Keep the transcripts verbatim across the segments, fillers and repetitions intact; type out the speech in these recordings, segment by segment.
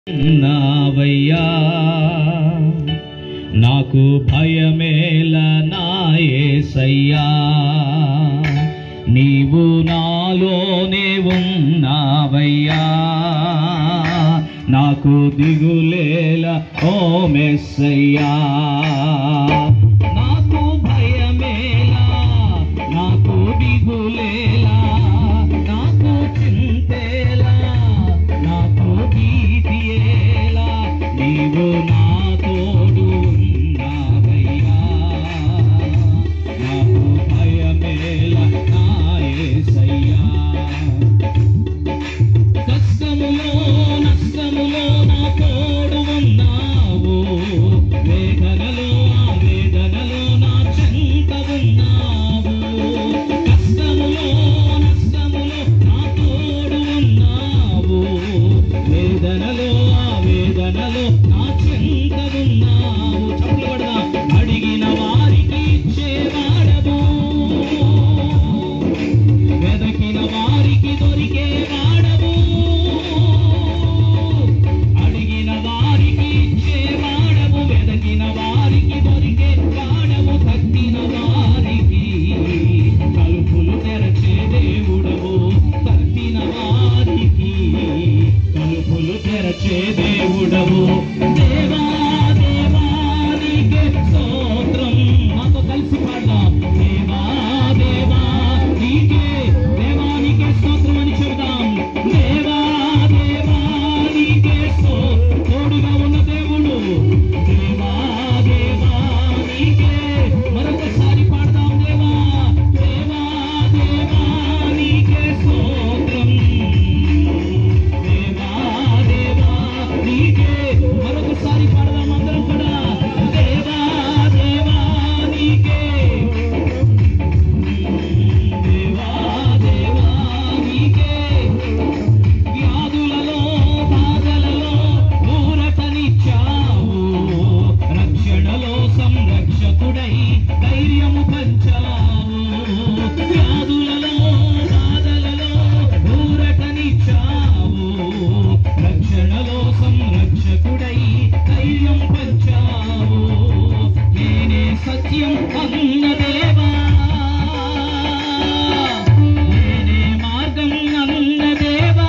నావయ్యా నాకు భయమేల నా యేసయ్యా నీవు నాలోనే ఉన్నావయ్యా నాకు దిగులేల ఓ మెస్సయ్యా నాకు భయమేల నాకు దిగులేలా నాకు చింతేలా నాకు భీతియేలా నీవు నా తోడు ఉన్నావయ్యా నాకు భయమేల నా యేసయ్యా కష్టములో నష్టములో నా తోడు ఉన్నావు వేదనలో ఆ వేదనలో నా చెంత ఉన్నావు కష్టములో నష్టములో నా తోడు ఉన్నావు వేదనలో ఆ వేదనలో నా చెంత ఉన్నావు చప్పబడదా అడిగిన వారికి ఇచ్చేవాడవు వెదకిన వారికి దొరికేవాడవు అడిగిన వారికి ఇచ్చేవాడవు వెదకిన వారికి దొరికేవాడవు తక్కిన వారికి తలుపులు తెరచే దేవుడవు తక్కిన వారికి తలుపులు తెరచే దేవుడవు దేవా దేవా నీకే స్తోత్రం నాతో కలిసి పాడదాం దేవా దేవా నీకే దేవా నీకే స్తోత్రం అని చెబుదాం దేవా దేవా నీకే స్తోత్రం తోడుగా ఉన్న దేవుడు దేవా దేవా నీకే మరొకసారి పాడదాం దేవా దేవా దేవా నీకే స్తోత్రం దేవా దేవా నీకే మరొకసారి పాడదాం అందరం కూడా దేవా దేవా నీకే దేవా దేవా నీకే వ్యాధులలో బాధలలో ఊరటనిచ్చావు రక్షణలో సంరక్షకుడై ధైర్యము పంచావు వ్యాధులలో బాధలలో ఊరటనిచ్చావు రక్షణలో సంరక్షకుడై ధైర్యం పంచావు నేనే సత్యం అన్న దేవా నేనే మార్గం అన్న దేవా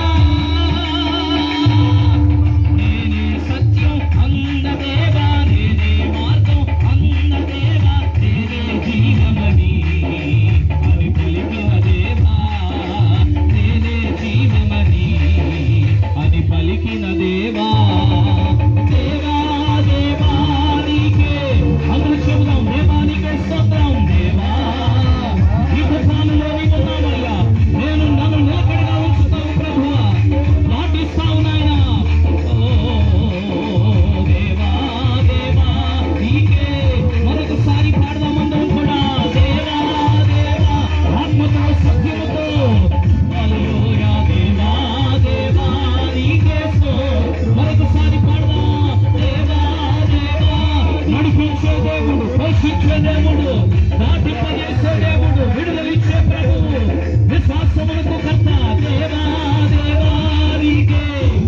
నేనే సత్యం అన్న దేవా నేనే మార్గం అన్న దేవా నేనే జీవమని అని పలికిన దేవా నేనే జీవమని అని పలికిన దేవా దేవా దేవా నీకే అందరూ చెబుదాం దేవా నీకే స్తోత్రం దేవా ఈ తుఫానులో నీకున్నావయ్యా నేను నన్ను నిలకడగా ఉంచుతావు ప్రభువా నాటిస్తావు నాయనా ఓ దేవా దేవా నీకే మరొకసారి పాడదాం అందరం కూడా దేవా దేవా ఆత్మతో సత్యముతో హల్లెలూయా దేవా దేవా నీకే స్తోత్రం మరొకసారి పాడదాం దేవా దేవా నడిపించే దేవుడు పోషించే దేవుడు నాటింపజేసే దేవుడు విడుదలిచ్చే ప్రభువు విశ్వాసమునకు కర్త దేవా దేవా నీకే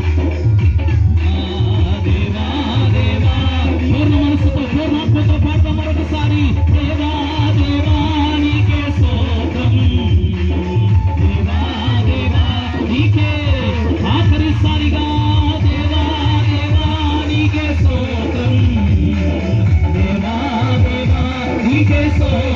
దేవా దేవా పూర్ణ మనసుతో పూర్ణాత్మతో పాడతాం మరొకసారి దేవా దేవా నీకే స్తోత్రం దేవా దేవా నీకే ఆఖరిసారిగా దేవా దేవా నీకే స్తోత్రం దేవా దేవా నీకే స్తోత్రం